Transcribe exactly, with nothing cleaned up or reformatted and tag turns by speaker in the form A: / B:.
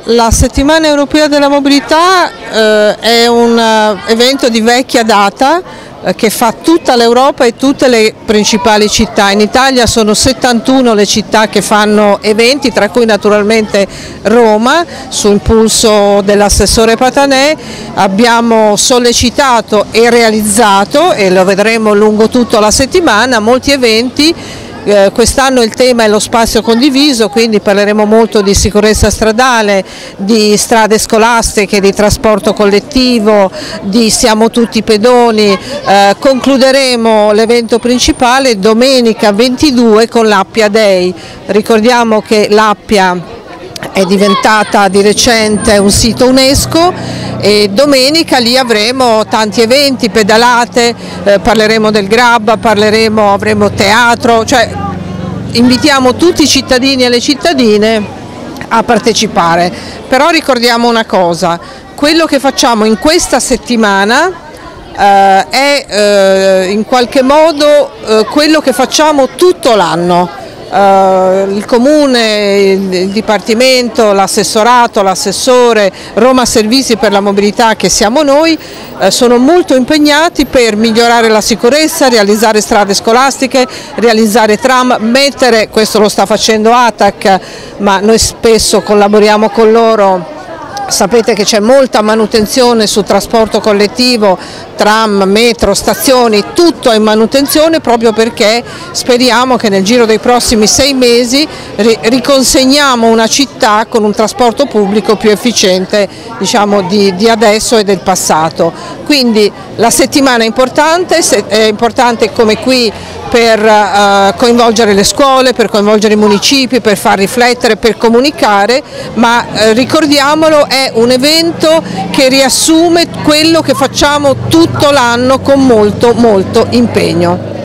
A: La Settimana Europea della Mobilità eh, è un uh, evento di vecchia data eh, che fa tutta l'Europa e tutte le principali città. In Italia sono settantuno le città che fanno eventi, tra cui naturalmente Roma. Su impulso dell'assessore Patanè abbiamo sollecitato e realizzato, e lo vedremo lungo tutta la settimana, molti eventi. Eh, quest'anno il tema è lo spazio condiviso, quindi parleremo molto di sicurezza stradale, di strade scolastiche, di trasporto collettivo, di siamo tutti pedoni. Eh, concluderemo l'evento principale domenica ventidue con l'Appia Day. Ricordiamo che l'Appia è diventata di recente un sito UNESCO e domenica lì avremo tanti eventi, pedalate, eh, parleremo del Grab, parleremo, avremo teatro, cioè invitiamo tutti i cittadini e le cittadine a partecipare. Però ricordiamo una cosa, quello che facciamo in questa settimana eh, è eh, in qualche modo eh, quello che facciamo tutto l'anno. Uh, il Comune, il, il Dipartimento, l'assessorato, l'assessore, Roma Servizi per la Mobilità, che siamo noi, uh, sono molto impegnati per migliorare la sicurezza, realizzare strade scolastiche, realizzare tram, mettere, questo lo sta facendo A T A C, ma noi spesso collaboriamo con loro. Sapete che c'è molta manutenzione sul trasporto collettivo, tram, metro, stazioni, tutto è in manutenzione, proprio perché speriamo che nel giro dei prossimi sei mesi riconsegniamo una città con un trasporto pubblico più efficiente, diciamo, di, di adesso e del passato. Quindi la settimana è importante, è importante come qui per uh, coinvolgere le scuole, per coinvolgere i municipi, per far riflettere, per comunicare, ma uh, ricordiamolo, è un evento che riassume quello che facciamo tutto l'anno con molto molto impegno.